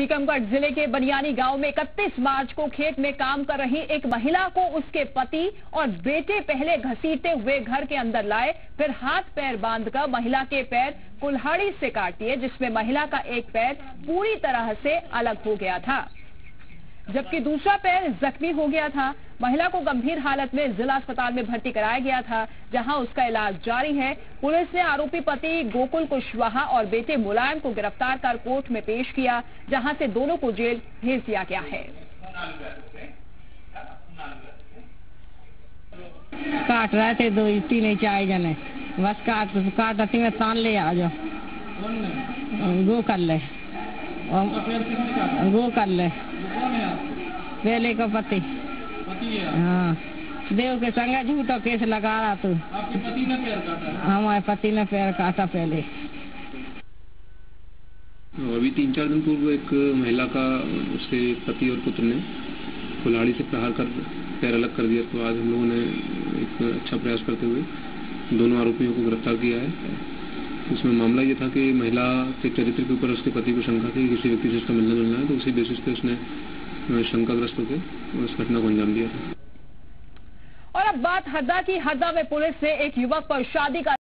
टीकमगढ़ जिले के बनियानी गांव में 31 मार्च को खेत में काम कर रही एक महिला को उसके पति और बेटे पहले घसीटते हुए घर के अंदर लाए, फिर हाथ पैर बांधकर महिला के पैर कुल्हाड़ी से काट दिए, जिसमें महिला का एक पैर पूरी तरह से अलग हो गया था जबकि दूसरा पैर जख्मी हो गया था। महिला को गंभीर हालत में जिला अस्पताल में भर्ती कराया गया था, जहां उसका इलाज जारी है। पुलिस ने आरोपी पति गोकुल कुशवाहा और बेटे मुलायम को गिरफ्तार कर कोर्ट में पेश किया, जहां से दोनों को जेल भेज दिया गया है। काट रहे थे 2-3-4 जने, बस काटती में तान ले आ जाओ, गो कर ले, गो कर ले, पहले का पति। हाँ, देव के संग झूठा केस लगा रहा तू। आपके पति ने पैर काटा? हमारे पति ने पैर काटा पहले। अभी 3-4 दिन पूर्व एक महिला का उसके पति और पुत्र ने कुल्हाड़ी से प्रहार कर पैर अलग कर दिया, तो आज हम लोगों ने एक अच्छा प्रयास करते हुए दोनों आरोपियों को गिरफ्तार किया है। इसमें मामला ये था कि महिला के चरित्र के ऊपर उसके पति को शंका थी, किसी व्यक्ति से उसका मिलना जुलना है, तो उसी बेसिस पे उसने शंकाग्रस्त होकर उस घटना को अंजाम दिया था। और अब बात हरदा की। हरदा में पुलिस ने एक युवक पर शादी का